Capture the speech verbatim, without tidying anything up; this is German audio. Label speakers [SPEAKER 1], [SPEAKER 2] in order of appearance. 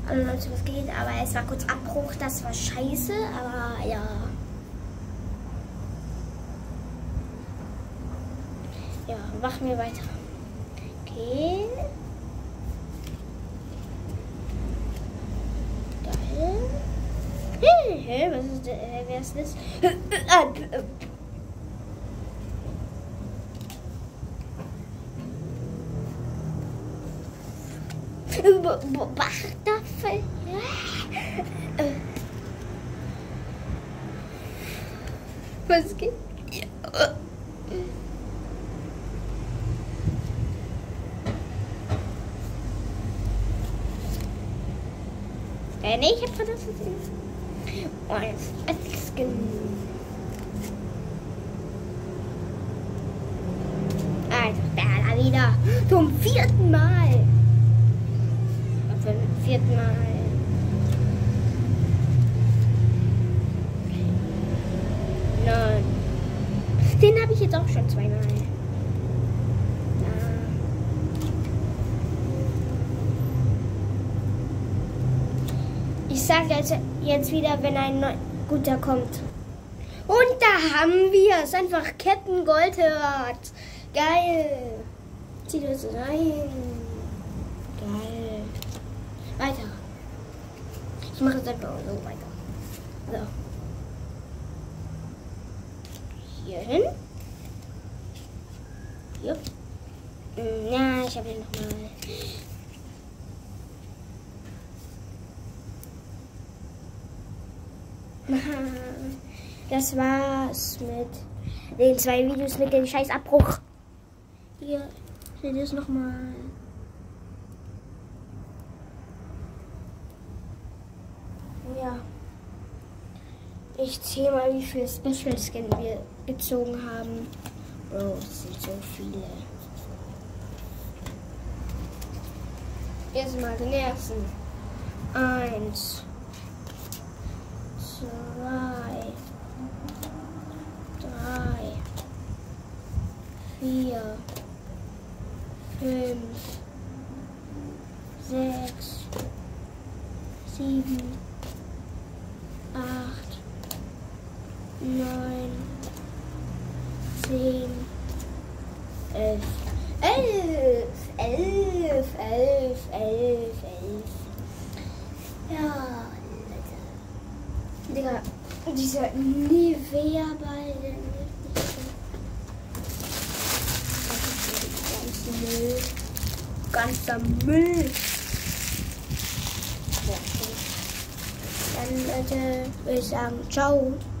[SPEAKER 1] Hallo Leute, was geht? Aber es war kurz Abbruch, das war scheiße, aber ja. Ja, machen wir weiter. Okay. Geil. Hey, hey, was ist, äh, wer ist das? Beobachter. Was geht? Ja. Äh, nee, ich hab vergessen. Oh, jetzt Skin. Alter, da wieder. Zum vierten Mal. Zum vierten Mal. Nein. Den habe ich jetzt auch schon zweimal. Ich sage also jetzt wieder, wenn ein neu guter kommt. Und da haben wir es. Einfach Kettengoldherz. Geil. Zieh das rein. Geil. Weiter. Ich mache es einfach so weiter. So. Hier hin. Jupp. Ja, ich habe hier nochmal. Das war's mit den zwei Videos mit dem scheiß Abbruch. Hier, seht ihr es nochmal. Ja. Ich zähle mal, wie viele Special Skin wir gezogen haben. Oh, es sind so viele. Erstmal den ersten. Eins. Zwei, drei, vier, fünf, sechs, sieben, acht, neun, zehn, elf, elf, elf, elf, elf, elf. Ja. Digga, dieser Nivea-Ball, der nimmt nicht so. Ganzer Müll. Ja, dann Leute, würde ich sagen, ciao.